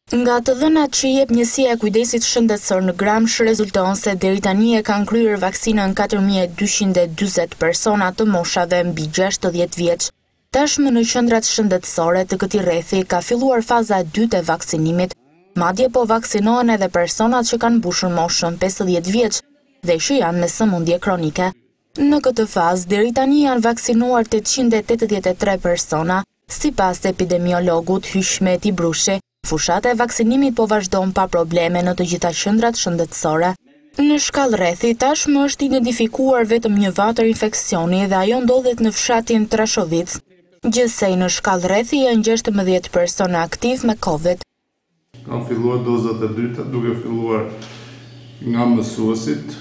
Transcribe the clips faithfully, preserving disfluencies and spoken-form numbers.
Nga të dhënat që jep Njësia e Kujdesit Shëndetësor në Gramsh rezulton se deri tani e kanë kryer vaksinën katër mijë e dyqind e dyzet persona të moshave mbi gjashtëdhjetë vjeç. Tashmë në qendrat shëndetësore të këtij rrethi ka filluar faza e dytë e vaksinimit, madje po vaksinohen edhe personat që kanë mbushur moshën pesëdhjetë vjeç dhe që janë me sëmundje kronike. Në këtë fazë deri tani janë vaksinuar tetëqind e tetëdhjetë e tre persona, sipas epidemiologut Hyshmeti Brushi. Fushat e vaksinimit po vazhdon pa probleme në të gjitha qendrat shëndetësore. Në shkallë rrethi tashmë është identifikuar vetëm një vatër infeksioni dhe ajo ndodhet në fshatin Trashovic. Gjithsej në shkallë rrethi janë gjashtëdhjetë persona aktiv me Covid. Kanë filluar dozat e dyta duke filluar nga mësuesit.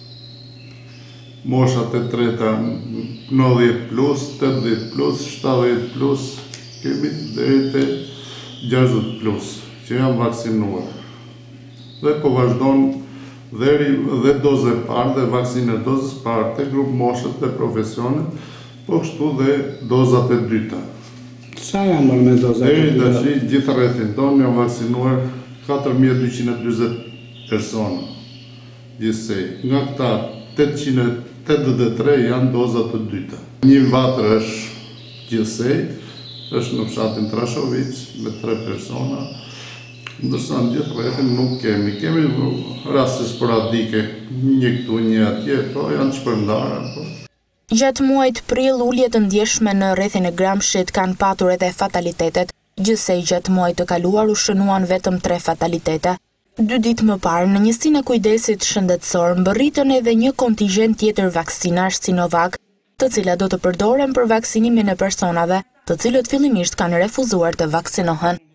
Moshat e treta nëntëdhjetë plus, tetëdhjetë plus, shtatëdhjetë plus, kemi deri te gjashtëdhjetë plus, që janë vaksinuar. Dhe po vazhdon dheri dhe dozë e parë dhe vaksinë e dozës parë te grup moshët dhe profesionet, po kështu dhe dozat e dyta. Sa janë më me dozat e dyta? Deri tash gjithë rrethin tonë janë vaksinuar katër mijë e dyqind e dyzet persona. Gjithsej, nga këta tetëqind e tetëdhjetë e tre janë dozat e dyta. Një vatër është gjithsej, është në fshatin Trashovic me tre persona, ndërsa në gjithë rrethin nuk kemi. Kemi raste sporadike, një këtu, një atje, po janë shpërndara. Po. Gjatë muajit prill, ulje të ndjeshme në rrethin e Gramshit kanë patur edhe fatalitetet, gjithsej gjatë muajit të kaluar u shënuan vetëm tre fatalitete. Dy ditë më parë, në Njësinë e Kujdesit Shëndetësor mbërritën edhe një kontingjent tjetër vaksinash Sinovac, të cilat do të përdoren për vaksinimin e personave të cilët fillimisht kanë refuzuar të vaksinohen.